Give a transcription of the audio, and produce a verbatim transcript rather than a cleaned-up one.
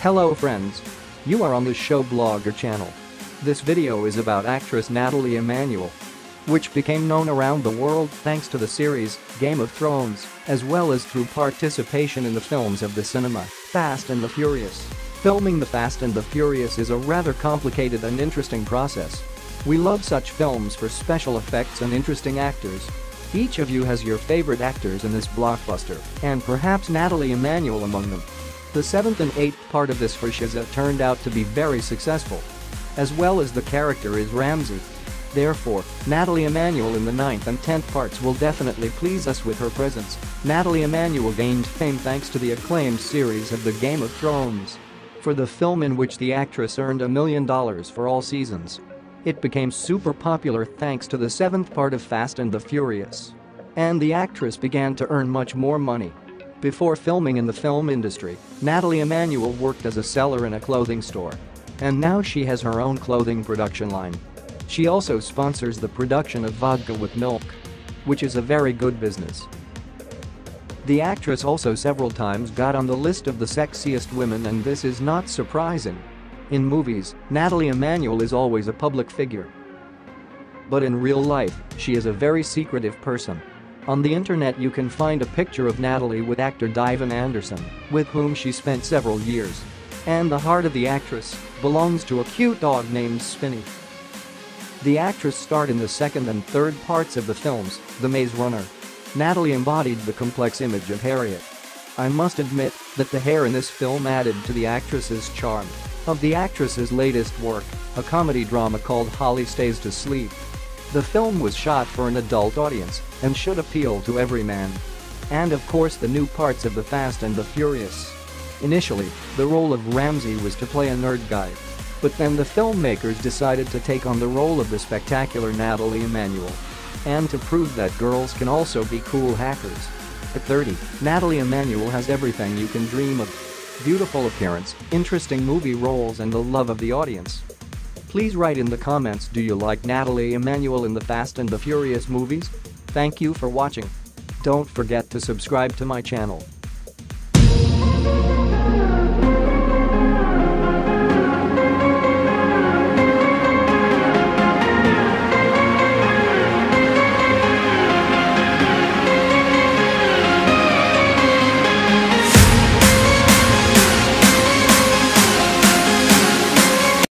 Hello friends. You are on the show blogger channel. This video is about actress Natalie Emmanuel, which became known around the world thanks to the series Game of Thrones, as well as through participation in the films of the cinema, Fast and the Furious. Filming the Fast and the Furious is a rather complicated and interesting process. We love such films for special effects and interesting actors. Each of you has your favorite actors in this blockbuster, and perhaps Natalie Emmanuel among them. The seventh and eighth part of this franchise turned out to be very successful, as well as the character is Ramzie. Therefore, Natalie Emmanuel in the ninth and tenth parts will definitely please us with her presence. Natalie Emmanuel gained fame thanks to the acclaimed series of the Game of Thrones, for the film in which the actress earned a million dollars for all seasons. It became super popular thanks to the seventh part of Fast and the Furious, and the actress began to earn much more money. Before filming in the film industry, Natalie Emmanuel worked as a seller in a clothing store, and now she has her own clothing production line. She also sponsors the production of vodka with milk, which is a very good business. The actress also several times got on the list of the sexiest women, and this is not surprising. In movies, Natalie Emmanuel is always a public figure, but in real life, she is a very secretive person. On the internet you can find a picture of Natalie with actor Dyvan Anderson, with whom she spent several years. And the heart of the actress belongs to a cute dog named Spinny. The actress starred in the second and third parts of the films, The Maze Runner. Natalie embodied the complex image of Harriet. I must admit that the hair in this film added to the actress's charm. Of the actress's latest work, a comedy drama called Holly Stays to Sleep. The film was shot for an adult audience and should appeal to every man. And of course the new parts of the Fast and the Furious. Initially, the role of Ramsay was to play a nerd guy. But then the filmmakers decided to take on the role of the spectacular Natalie Emmanuel. And to prove that girls can also be cool hackers. At thirty, Natalie Emmanuel has everything you can dream of. Beautiful appearance, interesting movie roles, and the love of the audience. Please write in the comments, do you like Natalie Emmanuel in the Fast and the Furious movies? Thank you for watching. Don't forget to subscribe to my channel.